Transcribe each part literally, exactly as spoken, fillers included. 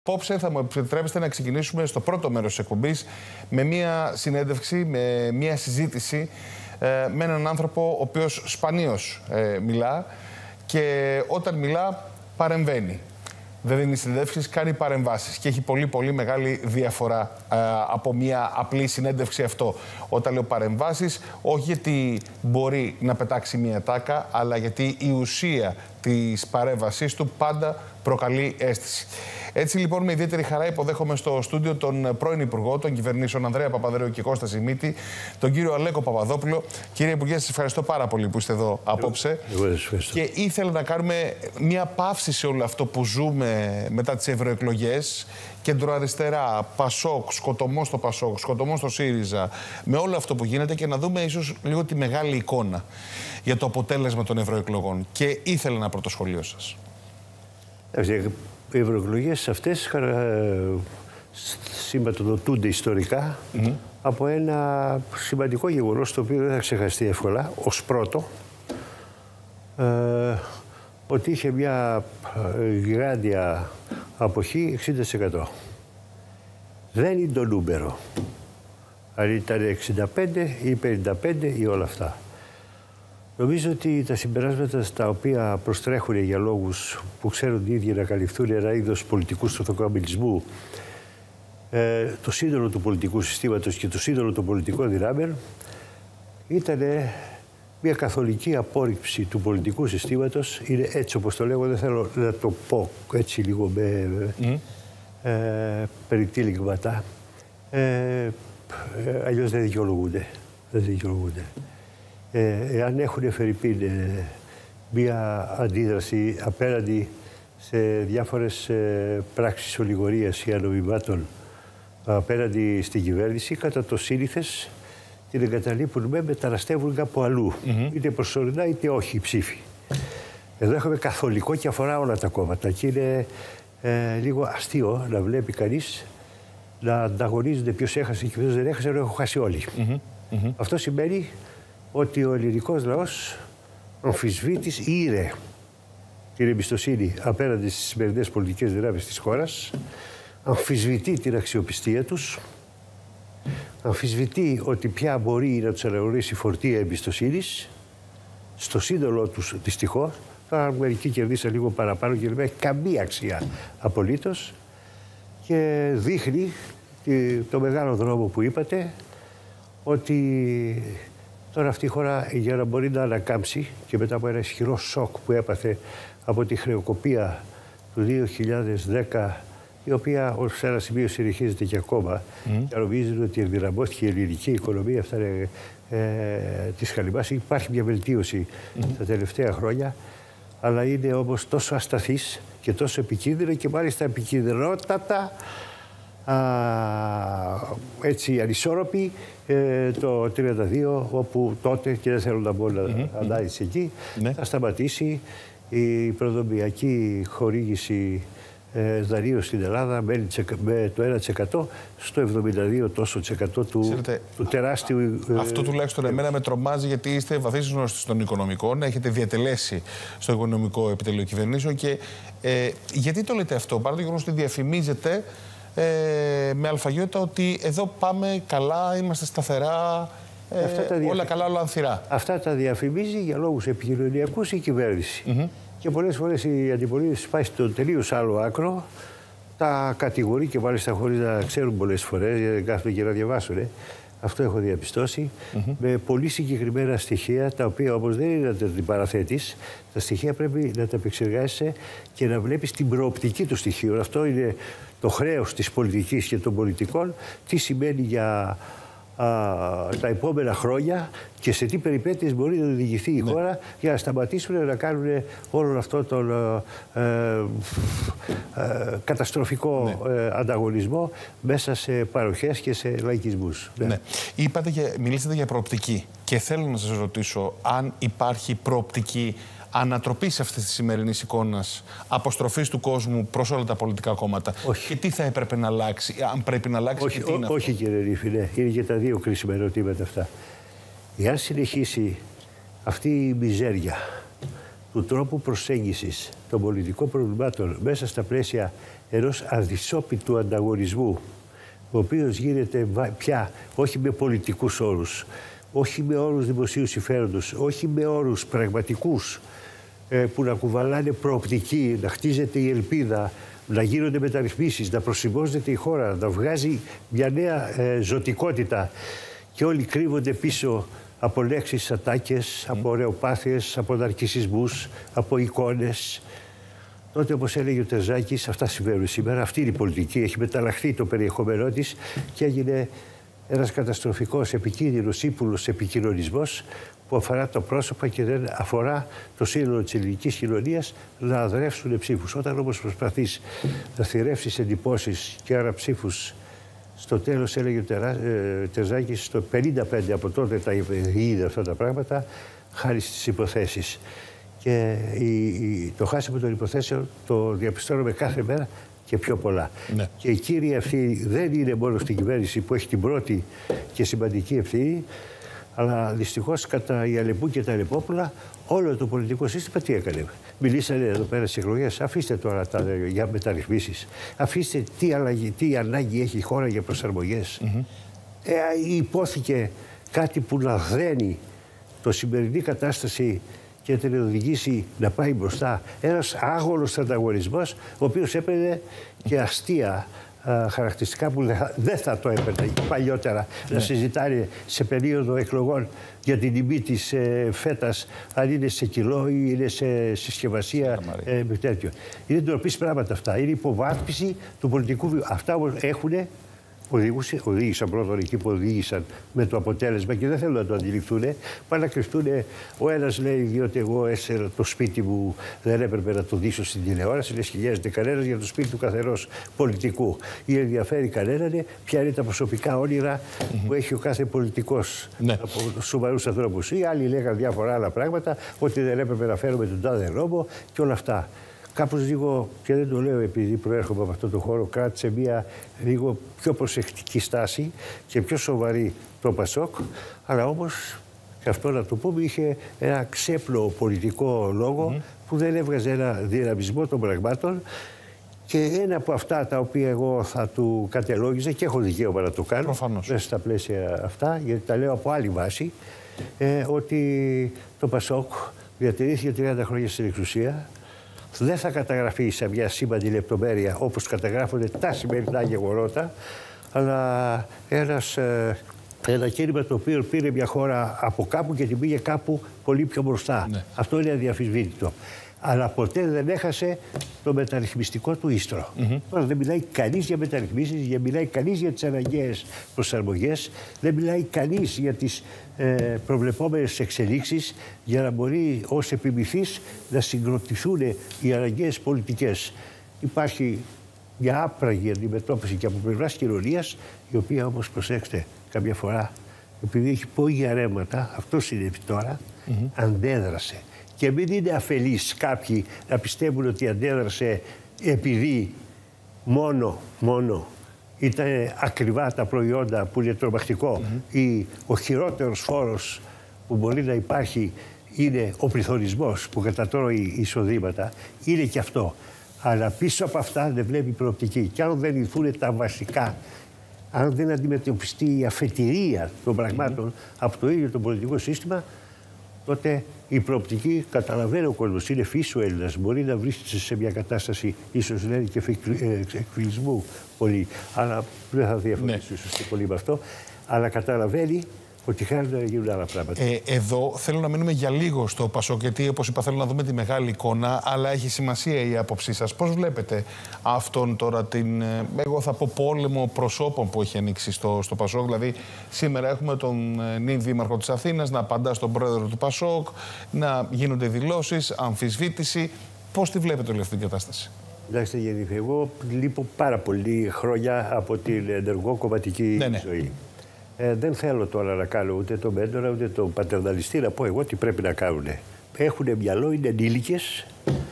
Απόψε θα μου επιτρέψετε να ξεκινήσουμε στο πρώτο μέρος της εκπομπής με μία συνέντευξη, με μία συζήτηση ε, με έναν άνθρωπο ο οποίος σπανίως ε, μιλά και όταν μιλά παρεμβαίνει. Δεν δίνει συνέντευξεις, κάνει παρεμβάσεις και έχει πολύ πολύ μεγάλη διαφορά ε, από μία απλή συνέντευξη αυτό. Όταν λέω παρεμβάσεις, όχι γιατί μπορεί να πετάξει μία τάκα, αλλά γιατί η ουσία της παρέμβασής του πάντα προκαλεί αίσθηση. Έτσι λοιπόν με ιδιαίτερη χαρά υποδέχομαι στο στούντιο τον πρώην Υπουργό των Κυβερνήσεων Ανδρέα Παπανδρέου και Κώστα Σιμίτη, τον κύριο Αλέκο Παπαδόπουλο. Κύριε Υπουργέ, σας ευχαριστώ πάρα πολύ που είστε εδώ απόψε. Εγώ ευχαριστώ. Και ήθελα να κάνουμε μια παύση σε όλο αυτό που ζούμε μετά τις ευρωεκλογές. Κεντροαριστερά, Πασόκ, σκοτωμό στο Πασόκ, σκοτωμό στο ΣΥΡΙΖΑ, με όλο αυτό που γίνεται και να δούμε ίσως λίγο τη μεγάλη εικόνα για το αποτέλεσμα των ευρωεκλογών. Και ήθελα ένα πρώτο σχολείο σας. Οι ευρωεκλογές αυτές σηματοδοτούνται ιστορικά mm-hmm. από ένα σημαντικό γεγονός το οποίο δεν θα ξεχαστεί εύκολα, ως πρώτο, ε, ότι είχε μια γιγάντια αποχή εξήντα τοις εκατό. Δεν είναι το νούμερο. Αν ήταν εξήντα πέντε ή πενήντα πέντε ή όλα αυτά. Νομίζω ότι τα συμπεράσματα στα οποία προστρέχουν για λόγους που ξέρουν οι ίδιοι να καλυφθούν ένα είδος πολιτικού στροφοκαμιλισμού, ε, το σύνολο του πολιτικού συστήματος και το σύνολο των πολιτικών δυνάμεων ήταν μια καθολική απόρριψη του πολιτικού συστήματος. Είναι έτσι όπως το λέγω, δεν θέλω να το πω έτσι λίγο με mm. ε, περιτύλιγματα. Ε, ε, αλλιώς δεν δικαιολογούνται. Δεν δικαιολογούνται. Ε, εάν έχουν φερειπίν ε, μία αντίδραση απέναντι σε διάφορες ε, πράξεις ολιγορίας ή ανομιμάτων απέναντι στην κυβέρνηση, κατά το σύνηθες την εγκαταλείπουν με μεταναστεύουν κάπου αλλού. Mm-hmm. Είτε προσωρινά είτε όχι οι ψήφοι. Εδώ έχουμε καθολικό και αφορά όλα τα κόμματα και είναι ε, λίγο αστείο να βλέπει κανείς να ανταγωνίζονται ποιος έχασε και ποιος δεν έχασε, ενώ έχουν χάσει όλοι. Mm-hmm. Mm-hmm. Αυτό σημαίνει ότι ο ελληνικός λαός αμφισβήτης ήρε την εμπιστοσύνη απέναντι στις σημερινές πολιτικές δυνάμεις της χώρας, αμφισβητεί την αξιοπιστία τους, αμφισβητεί ότι πια μπορεί να τους αναγνωρίσει φορτία εμπιστοσύνης στο σύνολό τους δυστυχώς. Τώρα μερικοί κερδίσαν λίγο παραπάνω και δεν έχει καμία αξία απολύτως και δείχνει το μεγάλο δρόμο που είπατε ότι τώρα αυτή η χώρα για να μπορεί να ανακάμψει και μετά από ένα ισχυρό σοκ που έπαθε από τη χρεοκοπία του δύο χιλιάδες δέκα, η οποία ως ένα σημείο συνεχίζεται και ακόμα, mm. και νομίζουν ότι ενδυναμώθηκε η ελληνική οικονομία, αυτά είναι ε, της χαλιμάς. Υπάρχει μια βελτίωση mm. τα τελευταία χρόνια, αλλά είναι όμως τόσο ασταθής και τόσο επικίνδυνο και μάλιστα επικίνδυνοτατα Α, έτσι ανισόρροπη ε, το τριάντα δύο, όπου τότε, και δεν θέλω να μπω να mm-hmm. ανάλυση εκεί, mm-hmm. θα σταματήσει η προδομιακή χορήγηση ε, δανείων στην Ελλάδα με, με το ένα τοις εκατό στο εβδομήντα δύο τόσο τοις εκατό του, Ξέρετε, του τεράστιου... Ε, αυτό τουλάχιστον ε, εμένα με τρομάζει, γιατί είστε βαθύς γνώστης των οικονομικών, έχετε διατελέσει στο οικονομικό επιτελείο κυβερνήσεων και ε, γιατί το λέτε αυτό, παρά το γεγονός ότι διαφημίζετε Ε, με αλφαγιότητα ότι εδώ πάμε καλά, είμαστε σταθερά, ε, διαφη... όλα καλά, όλα ανθυρά. Αυτά τα διαφημίζει για λόγους επικοινωνιακούς η κυβέρνηση. Mm-hmm. Και πολλές φορές η αντιπολίτευση πάει στον τελείως άλλο άκρο, τα κατηγορεί και μάλιστα χωρίς να ξέρουν πολλές φορές, γιατί δεν κάθονται και να διαβάσουν. Ε. Αυτό έχω διαπιστώσει, mm-hmm. με πολύ συγκεκριμένα στοιχεία, τα οποία όμως δεν είναι να τα παραθέτεις. Τα στοιχεία πρέπει να τα επεξεργάζεσαι και να βλέπεις την προοπτική του στοιχείου. Αυτό είναι το χρέος της πολιτικής και των πολιτικών, τι σημαίνει για α, τα επόμενα χρόνια και σε τι περιπέτειες μπορεί να οδηγηθεί η ναι. χώρα για να σταματήσουν να κάνουν όλο αυτό τον ε, ε, ε, καταστροφικό ναι. ε, ανταγωνισμό μέσα σε παροχές και σε λαϊκισμούς. Ναι. Ναι. Είπατε και μιλήσατε για προοπτική και θέλω να σας ρωτήσω αν υπάρχει προοπτική ανατροπής αυτής της σημερινής εικόνας, αποστροφής του κόσμου προς όλα τα πολιτικά κόμματα. Όχι. Και τι θα έπρεπε να αλλάξει, αν πρέπει να αλλάξει, όχι, και τι είναι ό, όχι κύριε Ρίφη, ναι. Είναι και τα δύο κρίσιμα ερωτήματα αυτά. Εάν συνεχίσει αυτή η μιζέρια του τρόπου προσέγγισης των πολιτικών προβλημάτων μέσα στα πλαίσια ενός αδυσόπιτου ανταγωνισμού, ο οποίος γίνεται πια όχι με πολιτικούς όρους, όχι με όρους δημοσίου συμφέροντος, όχι με όρους πραγματικούς που να κουβαλάνε προοπτική, να χτίζεται η ελπίδα, να γίνονται μεταρρυθμίσεις, να προσυμβόζεται η χώρα, να βγάζει μια νέα ε, ζωτικότητα και όλοι κρύβονται πίσω από λέξεις ατάκες, από ωραιοπάθειες, από ναρκισσισμούς, από εικόνες. Τότε, όπως έλεγε ο Τερζάκης, αυτά συμβαίνουν σήμερα. Αυτή είναι η πολιτική. Έχει μεταλλαχθεί το περιεχόμενό της και έγινε ένας καταστροφικός, επικίνδυνος, ύπουλος επικοινωνισμός που αφορά τα πρόσωπα και δεν αφορά το σύνολο της ελληνικής κοινωνίας να αδρεύσουν ψήφους. Όταν όμως προσπαθείς να θηρεύσεις εντυπώσεις και άρα ψήφους, στο τέλος, έλεγε ο Τερζάκης, στο πενήντα πέντε από τότε τα είδε αυτά τα πράγματα, χάρη στις υποθέσεις. Και η, η, το χάσιμο των υποθέσεων το διαπιστώνουμε κάθε μέρα και πιο πολλά. Ναι. Και η κύρια ευθύνη δεν είναι μόνο στην κυβέρνηση που έχει την πρώτη και σημαντική ευθύνη, αλλά δυστυχώς κατά η Αλεπού και τα Αλεπόπουλα όλο το πολιτικό σύστημα τι έκανε. Μιλήσανε εδώ πέρα στις εκλογές, αφήστε τώρα τα, για μεταρρυθμίσεις, αφήστε τι, αλλαγή, τι ανάγκη έχει η χώρα για προσαρμογές. Mm-hmm. ε, υπόθηκε κάτι που να δένει το σημερινή κατάσταση και την οδηγήσει να πάει μπροστά. Ένας άγωνος ανταγωνισμός, ο οποίος έπαιρνε και αστεία α, χαρακτηριστικά που δεν θα το έπαιρνε παλιότερα. Ναι. Να συζητάνε σε περίοδο εκλογών για την τιμή της ε, φέτας, αν είναι σε κιλό ή είναι σε συσκευασία ε, με τέτοιο. Είναι ντροπής πράγματα αυτά. Είναι υποβάθμιση του πολιτικού βίου. Αυτά όμως έχουν Οδήγησε, οδήγησαν πρώτον εκεί που οδήγησαν με το αποτέλεσμα και δεν θέλουν να το αντιληφθούν. Πάνε να κρυφτούν. Ο ένας λέει, διότι εγώ έσαιρα το σπίτι μου, δεν έπρεπε να το δείσω στην τηλεόραση. Δεν σχεδιάζεται κανένας για το σπίτι του καθενός πολιτικού. Ή ενδιαφέρει κανέναν ποια είναι τα προσωπικά όνειρα mm-hmm. που έχει ο κάθε πολιτικός ναι. από σοβαρούς ανθρώπους. Ή άλλοι λέγαν διάφορα άλλα πράγματα, ότι δεν έπρεπε να φέρουμε τον τάδε νόμο και όλα αυτά. Κάπως λίγο, και δεν το λέω επειδή προέρχομαι από αυτό το χώρο, κράτησε μια λίγο πιο προσεκτική στάση και πιο σοβαρή το Πασόκ, αλλά όμως, και αυτό να το πούμε, είχε ένα ξέπλο πολιτικό λόγο mm. που δεν έβγαζε ένα δυναμισμό των πραγμάτων και ένα από αυτά τα οποία εγώ θα του κατελόγιζα και έχω δικαίωμα να το κάνω Προφανώς. μέσα στα πλαίσια αυτά, γιατί τα λέω από άλλη βάση, ε, ότι το Πασόκ διατηρήθηκε τριάντα χρόνια στην εξουσία. Δεν θα καταγραφεί σε μια σύμπαντη λεπτομέρεια όπως καταγράφονται τα σημερινά γεγονότα, αλλά ένας, ένα κίνημα το οποίο πήρε μια χώρα από κάπου και την πήγε κάπου πολύ πιο μπροστά. Ναι. Αυτό είναι αδιαφυσβήτητο. Αλλά ποτέ δεν έχασε το μεταρρυθμιστικό του ίστρο. Mm-hmm. Τώρα δεν μιλάει κανείς για μεταρρυθμίσεις, δεν μιλάει κανείς για τις αναγκαίες προσαρμογές, δεν μιλάει κανείς για τις ε, προβλεπόμενες εξελίξεις για να μπορεί ως επιμηθής να συγκροτηθούν οι αναγκαίες πολιτικές. Υπάρχει μια άπραγη αντιμετώπιση και από πλευράς κοινωνίας, η οποία όμως, προσέξτε, κάποια φορά, επειδή έχει πόγια ρέματα, αυτό συνέβη τώρα, mm-hmm. αντέδρασε. Και μην είναι αφελείς κάποιοι να πιστεύουν ότι αντέδρασε επειδή μόνο, μόνο ήταν ακριβά τα προϊόντα που είναι τρομακτικό mm-hmm. ή ο χειρότερος φόρος που μπορεί να υπάρχει είναι ο πληθωρισμός που κατατρώει εισοδήματα. Είναι και αυτό. Αλλά πίσω από αυτά δεν βλέπει προοπτική. Και αν δεν λυθούν τα βασικά, αν δεν αντιμετωπιστεί η αφετηρία των πραγμάτων mm-hmm. από το ίδιο το πολιτικό σύστημα, τότε η προοπτική, καταλαβαίνει ο κόσμος, είναι φύση ο Έλληνας. Μπορεί να βρίσκεται σε μια κατάσταση, ίσως λένε και εκφυλισμού πολύ, αλλά δεν θα διαφωνήσω ναι. ίσως και πολύ με αυτό, αλλά καταλαβαίνει ότι χρειάζεται να γίνουν άλλα πράγματα. Ε, εδώ θέλω να μείνουμε για λίγο στο Πασόκ, γιατί όπως είπα θέλω να δούμε τη μεγάλη εικόνα, αλλά έχει σημασία η άποψή σας. Πώς βλέπετε αυτόν τώρα την, εγώ θα πω, πόλεμο προσώπων που έχει ανοίξει στο, στο Πασόκ? Δηλαδή σήμερα έχουμε τον νυν δήμαρχο της Αθήνας να απαντά στον πρόεδρο του Πασόκ, να γίνονται δηλώσεις, αμφισβήτηση. Πώς τη βλέπετε όλη αυτή την κατάσταση? Κοιτάξτε, Γεννήθη, εγώ λείπω πάρα πολλή χρόνια από την ενεργό κομματική ναι, ναι. ζωή. Ε, δεν θέλω τώρα να κάνω ούτε τον μέντορα ούτε τον πατερναλιστή, να πω εγώ τι πρέπει να κάνουν. Έχουν μυαλό, είναι ενήλικες.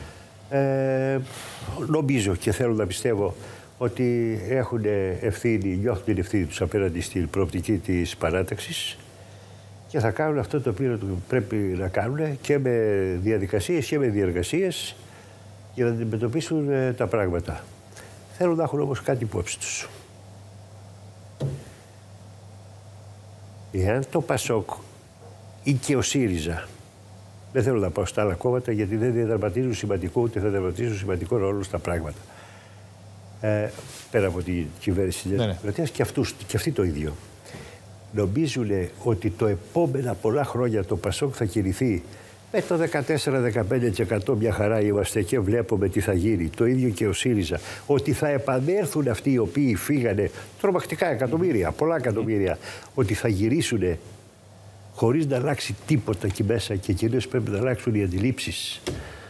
Ε, νομίζω και θέλω να πιστεύω ότι έχουν ευθύνη, νιώθουν την ευθύνη τους απέναντι στην προοπτική της παράταξης. και θα κάνουν αυτό το οποίο πρέπει να κάνουν και με διαδικασίες και με διεργασίες για να αντιμετωπίσουν ε, τα πράγματα. Θέλουν να έχουν όμως κάτι υπόψη τους. Εάν το ΠΑΣΟΚ ή και ο ΣΥΡΙΖΑ, δεν θέλω να πάω στα άλλα κόμματα γιατί δεν διαδραματίζουν σημαντικό, ούτε θα διαδραματίζουν σημαντικό ρόλο στα πράγματα. Ε, πέρα από την κυβέρνηση της Δημοκρατίας, και, και αυτοί το ίδιο. Νομίζουν ότι το επόμενα πολλά χρόνια το ΠΑΣΟΚ θα κηρυθεί με το δεκατέσσερα με δεκαπέντε τοις εκατό μια χαρά είμαστε και βλέπουμε τι θα γίνει. Το ίδιο και ο ΣΥΡΙΖΑ. Ότι θα επανέλθουν αυτοί οι οποίοι φύγανε τρομακτικά εκατομμύρια, πολλά εκατομμύρια, ότι θα γυρίσουν χωρίς να αλλάξει τίποτα εκεί μέσα και κυρίως πρέπει να αλλάξουν οι αντιλήψεις.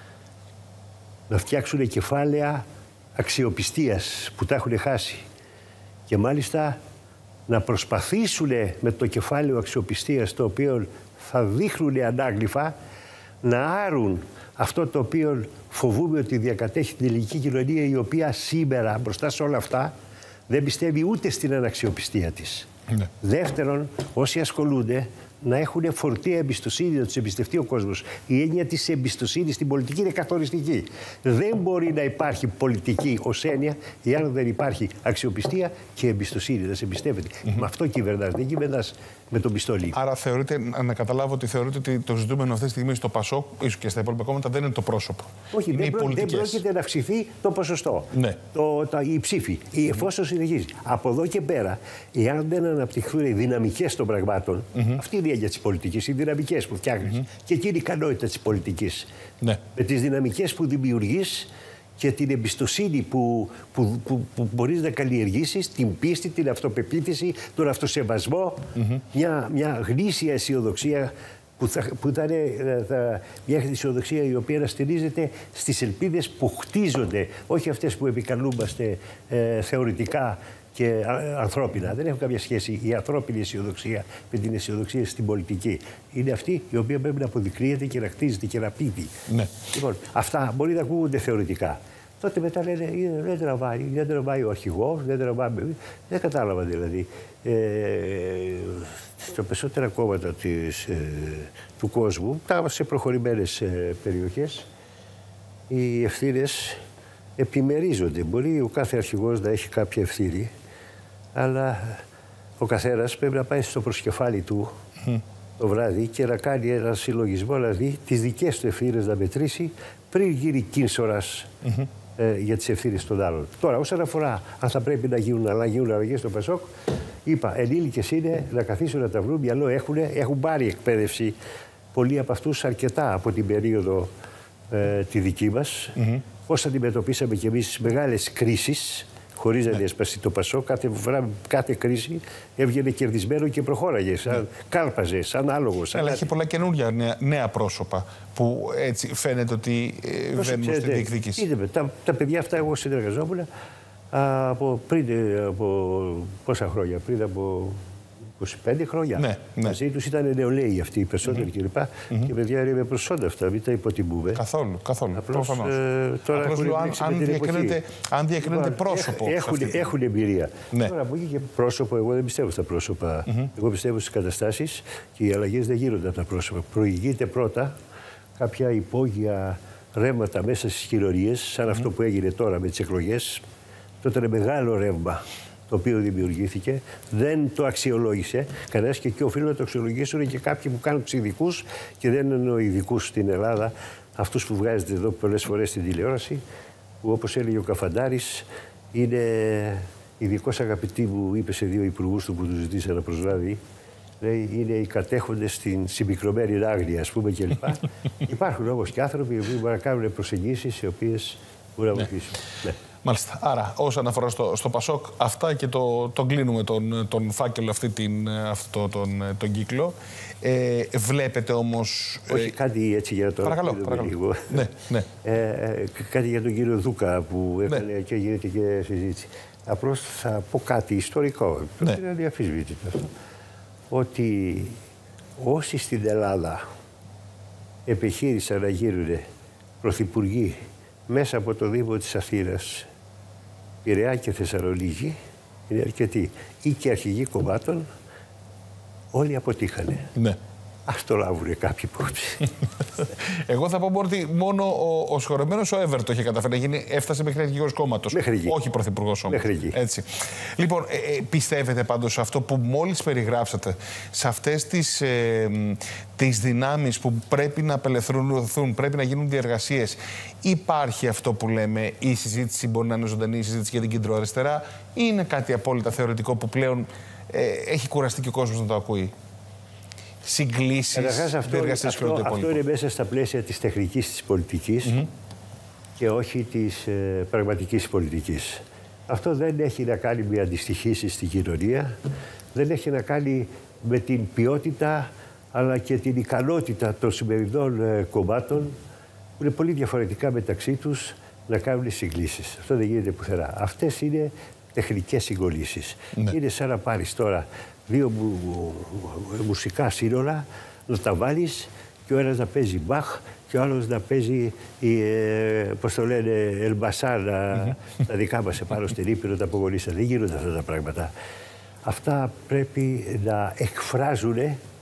Να φτιάξουν κεφάλαια αξιοπιστίας που τα έχουν χάσει. Και μάλιστα να προσπαθήσουν με το κεφάλαιο αξιοπιστίας το οποίο θα δείχνουν ανάγλυφα να άρουν αυτό το οποίο φοβούμε ότι διακατέχει την ελληνική κοινωνία, η οποία σήμερα μπροστά σε όλα αυτά δεν πιστεύει ούτε στην αναξιοπιστία της. Ναι. Δεύτερον, όσοι ασχολούνται να έχουν φορτία εμπιστοσύνη, να τους εμπιστευτεί ο κόσμος. Η έννοια της εμπιστοσύνης στην πολιτική είναι καθοριστική. Δεν μπορεί να υπάρχει πολιτική ως έννοια εάν δεν υπάρχει αξιοπιστία και εμπιστοσύνη. Να σε εμπιστεύεται. Mm-hmm. Με αυτό κυβερνάς. Δεν κυβερνάς με τον πιστόλι. Άρα θεωρείτε, να καταλάβω ότι θεωρείτε ότι το ζητούμενο αυτή τη στιγμή στο ΠΑΣΟΚ, ίσως και στα υπόλοιπα κόμματα, δεν είναι το πρόσωπο. Όχι, είναι δεν, προ, δεν πρόκειται να αυξηθεί το ποσοστό. Ναι. Το, το, η ψήφη. Mm-hmm. Εφόσον συνεχίζει. Από εδώ και πέρα, εάν δεν αναπτυχθούν οι δυναμικές των πραγμάτων, mm-hmm. αυτή είναι η έννοια της πολιτικής, οι δυναμικές που φτιάχνεις. Mm-hmm. Και εκεί είναι η ικανότητα της πολιτικής. Ναι. Με τις δυναμικές που δημιουργείς και την εμπιστοσύνη που, που, που, που μπορείς να καλλιεργήσεις, την πίστη, την αυτοπεποίθηση, τον αυτοσεβασμό, mm-hmm. μια, μια γνήσια αισιοδοξία που θα, που θα είναι θα, μια αισιοδοξία η οποία να στηρίζεται στις ελπίδες που χτίζονται, όχι αυτές που επικαλούμαστε ε, θεωρητικά και ανθρώπινα. Δεν έχουν καμία σχέση η ανθρώπινη αισιοδοξία με την αισιοδοξία στην πολιτική. Είναι αυτή η οποία πρέπει να αποδεικνύεται και να χτίζεται και να πείθει. Ναι. Λοιπόν, αυτά μπορεί να ακούγονται θεωρητικά. Τότε μετά λένε δεν τραβάει, δεν τραβάει ο αρχηγός, δεν τραβάει. Δεν κατάλαβα δηλαδή. Ε, στα περισσότερα κόμματα της, ε, του κόσμου, τα σε προχωρημένες ε, περιοχές, οι ευθύνες επιμερίζονται. Μπορεί ο κάθε αρχηγός να έχει κάποια ευθύνη, αλλά ο καθένας πρέπει να πάει στο προσκεφάλι του mm. το βράδυ και να κάνει ένα συλλογισμό, να δει τις δικές του ευθύνες να μετρήσει πριν γίνει κίνσορας mm-hmm. ε, για τις ευθύνες των άλλων. Τώρα, όσον αφορά αν θα πρέπει να γίνουν, να γίνουν αλλαγές στο ΠΑΣΟΚ, είπα, ενήλικες είναι να καθίσουν να τα βρουν, μυαλό έχουν, έχουν πάρει εκπαίδευση πολλοί από αυτούς αρκετά από την περίοδο ε, τη δική μας. Mm-hmm. Πώς αντιμετωπίσαμε κι εμείς μεγάλες κρίσεις, χωρίς να διασπαστεί το ΠΑΣΟΚ, κάθε, κάθε κρίση έβγαινε κερδισμένο και προχώραγε, σαν mm. κάλπαζε, σαν άλογο. Σαν Αλλά έχει πολλά καινούργια νέα, νέα πρόσωπα που έτσι φαίνεται ότι ε, βαίνουν στη διεκδίκηση. Είδαμε, τα, τα παιδιά αυτά εγώ συνεργαζόμουν από πριν από πόσα χρόνια, πριν από είκοσι πέντε χρόνια. Ναι, ναι. Μαζί τους ήταν νεολαίοι αυτοί οι περισσότεροι mm-hmm. κλπ. Mm-hmm. Και παιδιά είναι με προσόντα αυτά, μην τα υποτιμούμε. Καθόλου, καθόλου. Απλώς, ε, τώρα Απλώς λέω, αν, αν διακρίνεται, αν διακρίνεται πρόσωπο. Έχουν, έχουν εμπειρία. Ναι. Τώρα από εκεί και πρόσωπο, εγώ δεν πιστεύω στα πρόσωπα. Mm-hmm. Εγώ πιστεύω στις καταστάσεις και οι αλλαγές δεν γίνονται από τα πρόσωπα. Προηγείται πρώτα κάποια υπόγεια ρεύματα μέσα στις κοινωνίες, σαν mm-hmm. αυτό που έγινε τώρα με τις εκλογές. Τότε είναι μεγάλο ρεύμα το οποίο δημιουργήθηκε, δεν το αξιολόγησε κανένας και εκεί οφείλουν να το αξιολογήσουν και κάποιοι που κάνουν τους ειδικούς και δεν εννοώ ειδικούς στην Ελλάδα, αυτούς που βγάζετε εδώ πολλές φορές στην τηλεόραση, που όπως έλεγε ο Καφαντάρης, είναι ειδικός αγαπητή μου, είπε σε δύο υπουργούς του που του ζητήσαν να προσλάβει, λέει, είναι οι κατέχοντες στην συμπυκνωμένη άγνοια, ας πούμε κλπ. Υπάρχουν όμως και άνθρωποι που μπορούν να κάνουν προσεγγίσεις οι οποίες μπορούν να βοηθήσουν. Ναι. Μάλιστα. Άρα, όσον αφορά στο, στο ΠΑΣΟΚ, αυτά και το, τον κλείνουμε τον, τον φάκελο, αυτή την, αυτό, τον, τον κύκλο. Ε, βλέπετε όμως... Όχι, ε, κάτι έτσι για το... Παρακαλώ, παρακαλώ. Ναι, ναι. Ε, κάτι για τον κύριο Δούκα που έκανε ναι. και γίνεται και συζήτηση. Απλώς θα πω κάτι ιστορικό. Ναι. Είναι αδιαφυσβήτητο αυτό. Ότι όσοι στην Ελλάδα επιχείρησαν να γίνουν πρωθυπουργοί μέσα από το Δήμο της Αθήνας, Πειραιά και Θεσσαλονίκη, είναι αρκετοί. Ή και αρχηγοί κομμάτων, όλοι αποτύχανε. Ναι. Ας το λάβουνε κάποιοι υπόψη. Εγώ θα πω ότι μόνο ο, ο συγχωρεμένος ο Εύερ το είχε καταφέρει να γίνει, έφτασε μέχρι αρχηγός κόμματος. Όχι πρωθυπουργός όμως. Έτσι. Λοιπόν, ε, ε, πιστεύετε πάντως αυτό που μόλις περιγράψατε, σε αυτές τις, ε, τις δυνάμεις που πρέπει να απελευθερωθούν, πρέπει να γίνουν διεργασίες, υπάρχει αυτό που λέμε η συζήτηση, μπορεί να είναι ζωντανή η συζήτηση για την κεντροαριστερά, ή είναι κάτι απόλυτα θεωρητικό που πλέον ε, έχει κουραστεί και ο κόσμος να το ακούει? Συγκλήσεις, αυτό, αυτό, αυτό είναι μέσα στα πλαίσια της τεχνικής της πολιτικής mm-hmm. και όχι της ε, πραγματικής πολιτικής. Αυτό δεν έχει να κάνει με αντιστοιχήσεις στην κοινωνία, δεν έχει να κάνει με την ποιότητα αλλά και την ικανότητα των σημερινών ε, κομμάτων που είναι πολύ διαφορετικά μεταξύ τους να κάνουν συγκλήσεις. Αυτό δεν γίνεται πουθενά. Αυτές είναι τεχνικές συγκολήσεις. Ναι. Είναι σαν να πάρεις τώρα δύο μου, μου, μουσικά σύνολα, να τα βάλεις και ο ένας να παίζει Μπαχ και ο άλλος να παίζει, ε, πώς το λένε, Ελμπασά, mm-hmm. τα δικά μας επάνω στην Ήπειρο, τα απογονίστα. Δεν γίνονται αυτά τα πράγματα. Αυτά πρέπει να εκφράζουν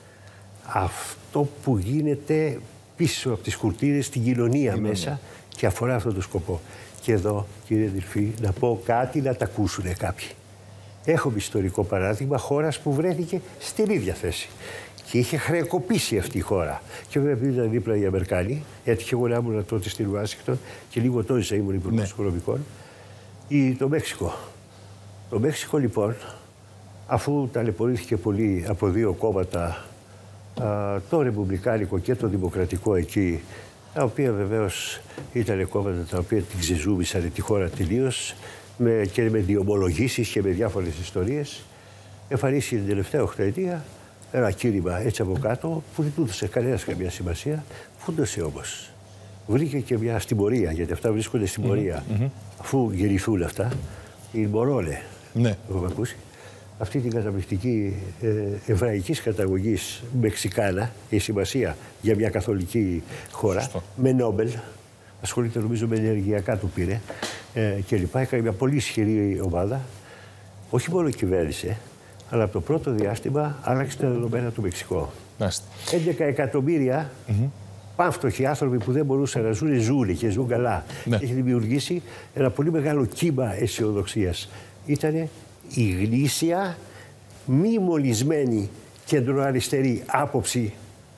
αυτό που γίνεται πίσω από τις κουρτίνες στην κοινωνία mm-hmm. μέσα και αφορά αυτόν τον σκοπό. Και εδώ, κύριε Δελφή, να πω κάτι να τα ακούσουν κάποιοι. Έχουμε ιστορικό παράδειγμα χώρας που βρέθηκε στην ίδια θέση. Και είχε χρεοκοπήσει αυτή η χώρα. Και βέβαια, επειδή ήταν δίπλα οι Αμερικάνοι, έτυχε εγώ να ήμουν τότε στην Ουάσιγκτον και λίγο τόζησα, ήμουν υπουργός ναι. οικονομικών, ή το Μέξικο. Το Μέξικο, λοιπόν, αφού ταλαιπωρήθηκε πολύ από δύο κόμματα, α, το Ρεπουμπλικάνικο και το Δημοκρατικό εκεί, τα οποία βεβαίως ήταν κόμματα τα οποία την ξεζούμισαν τη χώρα τελείως, με, και με διομολογήσεις και με διάφορες ιστορίες, εμφανίστηκε την τελευταία οχταετία ένα κήρυμα έτσι από κάτω που δεν του έδωσε κανένας καμία σημασία, φούντωσε όμως. Βρήκε και μια στην πορεία, γιατί αυτά βρίσκονται στην πορεία. Mm-hmm. Αφού γεννηθούν αυτά, η Μορόλε, ναι. έχω ακούσει, αυτή την καταπληκτική ε, εβραϊκής καταγωγής Μεξικάνα, η σημασία για μια καθολική χώρα, Σωστό. με Νόμπελ, ασχολείται νομίζω με ενεργειακά του πήρε ε, και λοιπά. Έκανε μια πολύ ισχυρή ομάδα. Όχι μόνο κυβέρνησε, αλλά από το πρώτο διάστημα άλλαξε τα δεδομένα του Μεξικό. έντεκα εκατομμύρια mm-hmm. πάμφτωχοι άνθρωποι που δεν μπορούσαν να ζουν, ζουν και ζουν καλά. Ναι. Έχει δημιουργήσει ένα πολύ μεγάλο κύμα αισιοδοξίας. Ήτανε η γνήσια, μη μολυσμένη κεντροαριστερή άποψη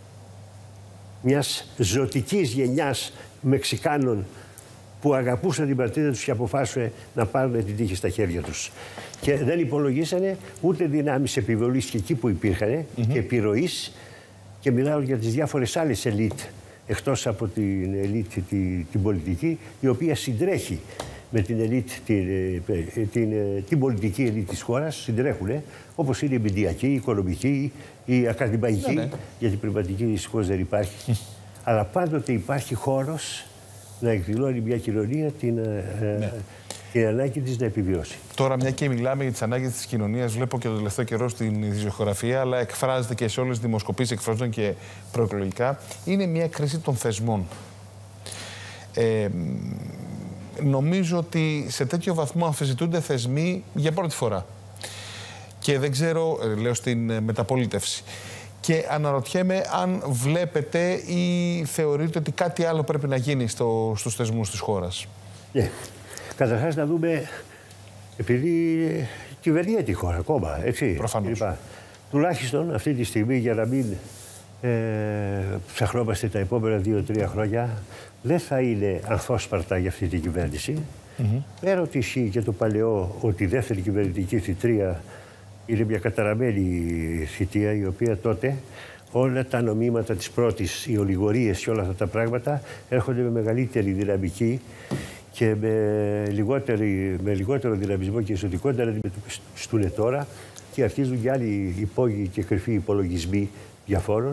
μιας ζωτικής γενιάς Μεξικάνων που αγαπούσαν την πατρίδα τους και αποφάσισαν να πάρουν την τύχη στα χέρια τους. Και δεν υπολογίσανε ούτε δυνάμεις επιβολής και εκεί που υπήρχαν mm-hmm. και επιρροής, και μιλάω για τις διάφορες άλλες ελίτ εκτός από την ελίτ την, την πολιτική, η οποία συντρέχει με την ελίτ, την, την, την, την πολιτική ελίτ της χώρας, συντρέχουν, όπως είναι η μηντιακή, η οικονομική, η ακαδημαϊκή, ναι, ναι. γιατί η πνευματική δυστυχώς δεν υπάρχει. Αλλά πάντοτε υπάρχει χώρος να εκδηλώνει μια κοινωνία την, ναι. την ανάγκη της να επιβιώσει. Τώρα, μια και μιλάμε για τις ανάγκες της κοινωνίας, βλέπω και το τελευταίο καιρό στην ειδησιογραφία, αλλά εκφράζεται και σε όλες τις δημοσκοπήσεις, εκφράζονται και προεκλογικά, είναι μια κρίση των θεσμών. Ε, νομίζω ότι σε τέτοιο βαθμό αμφισβητούνται θεσμοί για πρώτη φορά. Και δεν ξέρω, λέω στην μεταπολίτευση. Και αναρωτιέμαι αν βλέπετε ή θεωρείτε ότι κάτι άλλο πρέπει να γίνει στο, στους θεσμούς της χώρας. Ναι. Καταρχάς να δούμε, επειδή κυβερνιέται η χώρα ακόμα, έτσι. Προφανώς. Είπα, τουλάχιστον αυτή τη στιγμή, για να μην ε, ψαχνόμαστε τα επόμενα δύο-τρία χρόνια, δεν θα είναι ανθόσπαρτα για αυτή την κυβέρνηση. Mm-hmm. Πέρα ότι ισχύει και το παλαιό ότι η δεύτερη κυβερνητική θητεία είναι μια καταραμένη θητεία, η οποία τότε όλα τα νομίματα της πρώτης, οι ολιγορίες και όλα αυτά τα πράγματα έρχονται με μεγαλύτερη δυναμική και με, λιγότερη, με λιγότερο δυναμισμό και ισοτικότητα να αντιμετωπιστούν τώρα, και αρχίζουν και άλλοι υπόγειοι και κρυφοί υπολογισμοί διαφόρων.